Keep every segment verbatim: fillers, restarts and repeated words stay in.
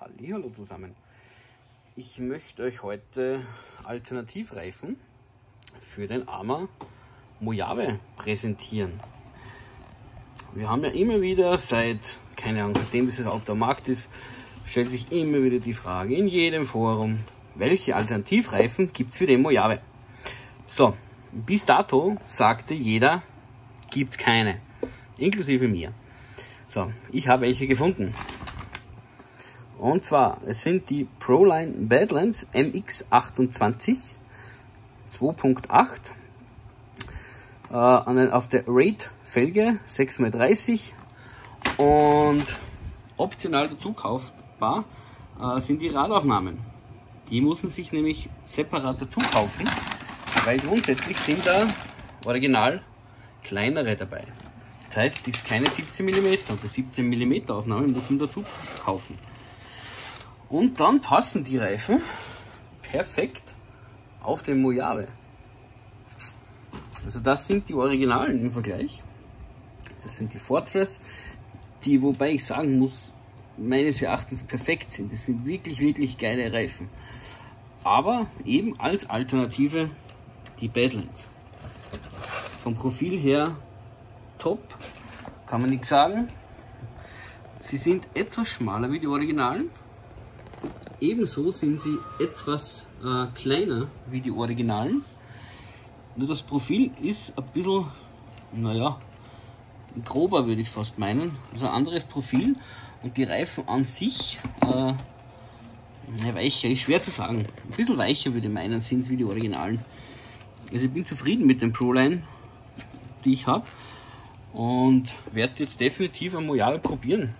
Hallihallo zusammen. Ich möchte euch heute Alternativreifen für den Arma Mojave präsentieren. Wir haben ja immer wieder seit, keine Ahnung, seitdem dieses Auto am Markt ist, stellt sich immer wieder die Frage in jedem Forum, welche Alternativreifen gibt es für den Mojave? So, bis dato sagte jeder, gibt keine, inklusive mir. So, ich habe welche gefunden. Und zwar, es sind die Proline Badlands M X achtundzwanzig zwei Punkt acht äh, auf der Rate-Felge sechs mal dreißig und optional dazu kaufbar äh, sind die Radaufnahmen. Die müssen sich nämlich separat dazu kaufen, weil grundsätzlich sind da original kleinere dabei. Das heißt, das ist keine siebzehn Millimeter und die siebzehn Millimeter Aufnahmen muss man dazu kaufen. Und dann passen die Reifen perfekt auf den Mojave. Also das sind die Originalen im Vergleich. Das sind die Fortress, die, wobei ich sagen muss, meines Erachtens perfekt sind. Das sind wirklich, wirklich geile Reifen. Aber eben als Alternative die Badlands. Vom Profil her top, kann man nichts sagen. Sie sind etwas schmaler wie die Originalen. Ebenso sind sie etwas äh, kleiner wie die Originalen. Nur das Profil ist ein bisschen, naja, grober würde ich fast meinen. Also ein anderes Profil und die Reifen an sich, äh, weicher, ist schwer zu sagen. Ein bisschen weicher würde ich meinen, sind es wie die Originalen. Also ich bin zufrieden mit den Proline, die ich habe und werde jetzt definitiv am Mojave probieren.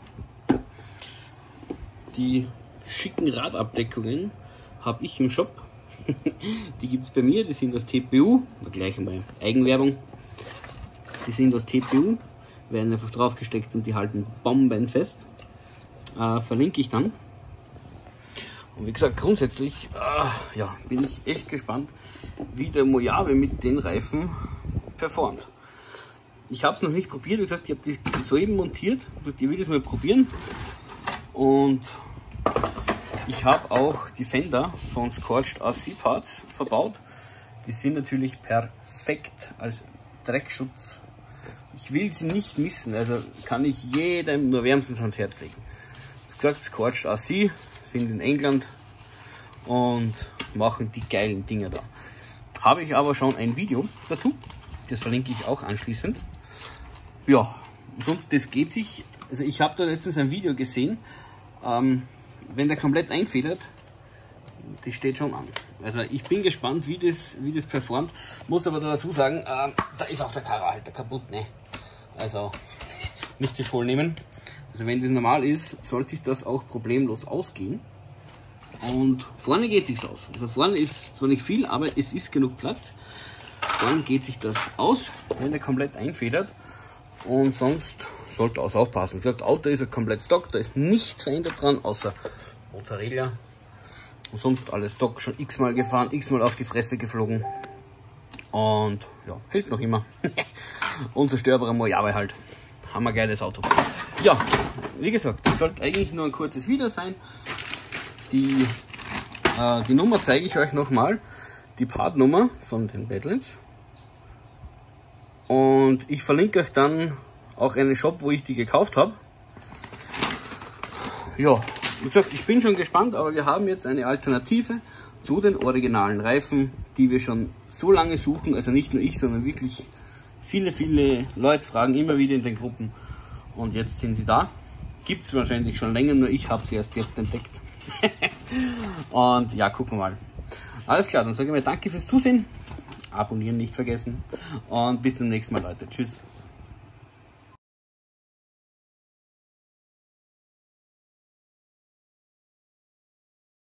Die schicken Radabdeckungen habe ich im Shop. Die gibt es bei mir, die sind aus T P U, gleich einmal Eigenwerbung. Die sind aus T P U, werden einfach draufgesteckt und die halten bombenfest. Äh, verlinke ich dann. Und wie gesagt, grundsätzlich äh, ja, bin ich echt gespannt, wie der Mojave mit den Reifen performt. Ich habe es noch nicht probiert, wie gesagt, ich habe die soeben montiert, ich will das mal probieren. Und ich habe auch die Fender von Scorched R C Parts verbaut. Die sind natürlich perfekt als Dreckschutz. Ich will sie nicht missen, also kann ich jedem nur wärmstens ans Herz legen. Wie gesagt, Scorched R C sind in England und machen die geilen Dinger da. Habe ich aber schon ein Video dazu, das verlinke ich auch anschließend. Ja, sonst das geht sich. Also ich habe da letztens ein Video gesehen, ähm, wenn der komplett einfedert, das steht schon an. Also ich bin gespannt, wie das, wie das performt. Muss aber dazu sagen, äh, da ist auch der Karahalter kaputt, ne? Also nicht zu voll nehmen. Also wenn das normal ist, sollte sich das auch problemlos ausgehen. Und vorne geht sich's aus. Also vorne ist zwar nicht viel, aber es ist genug Platz. Vorne geht sich das aus, wenn der komplett einfedert. Und sonst sollte das auch passen. Wie gesagt, Auto ist ja komplett Stock, da ist nichts verändert dran, außer Motorilla. Und sonst alles Stock, schon x-mal gefahren, x-mal auf die Fresse geflogen. Und ja, hält noch immer. Unzerstörbarer Mojave halt. Hammergeiles Auto. Ja, wie gesagt, das sollte eigentlich nur ein kurzes Video sein. Die, äh, die Nummer zeige ich euch nochmal. Die Partnummer von den Badlands. Und ich verlinke euch dann auch einen Shop, wo ich die gekauft habe. Ja, wie gesagt, ich bin schon gespannt, aber wir haben jetzt eine Alternative zu den originalen Reifen, die wir schon so lange suchen. Also nicht nur ich, sondern wirklich viele, viele Leute fragen immer wieder in den Gruppen. Und jetzt sind sie da. Gibt es wahrscheinlich schon länger, nur ich habe sie erst jetzt entdeckt. Und ja, gucken wir mal. Alles klar, dann sage ich mal danke fürs Zusehen. Abonnieren nicht vergessen. Und bis zum nächsten Mal, Leute. Tschüss.